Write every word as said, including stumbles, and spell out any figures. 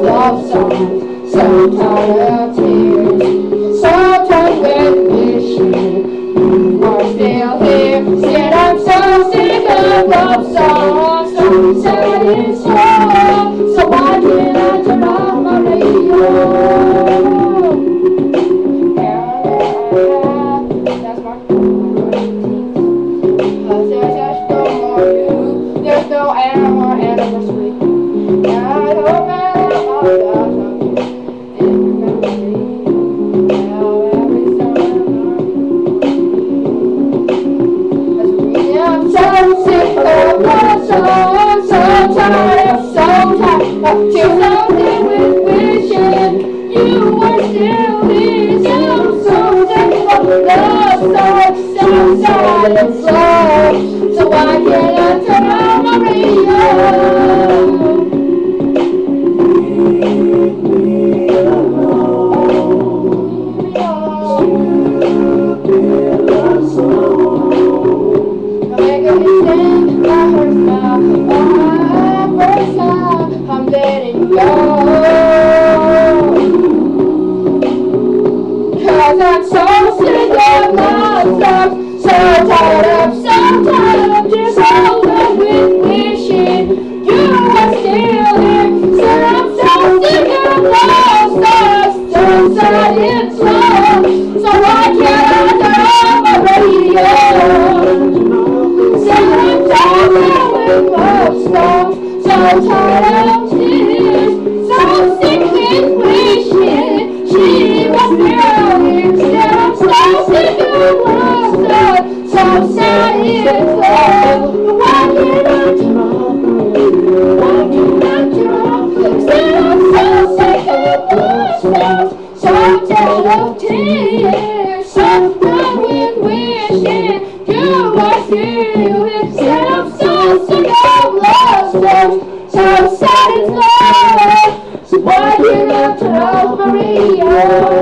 love songs, so tired of tears, so tired with wishing you are still here. Said I'm so sick of love songs, so sad and slow, so why can't I turn off my radio? That's my cause there's just no more you, there's no more anniversary. And I hope that all goes on you and remember me. Now every summer I'm so sick of love songs, so tired, so tired of tears, something with wishing you were still here. So, so sick of love songs, so sad and slow, so why can't I turn on my radio? I'm letting go, cause I'm so sick of love songs, so tired of, so tired of just holding with wishing you were still here. Said I'm so sick of love songs, so sad and slow, so why can't I turn on my radio? Said I'm so tired with love songs, so tired of tears, so sick with wishing she was still here. Said I'm so sick of love songs, so sad and slow, why can't I turn off the radio? Why can't I turn off? Said I'm so sick of love songs, so tired of tears, so done with wishing you were still here. Said I'm so sick of love songs, so sad and slow, so why can't I turn off my radio?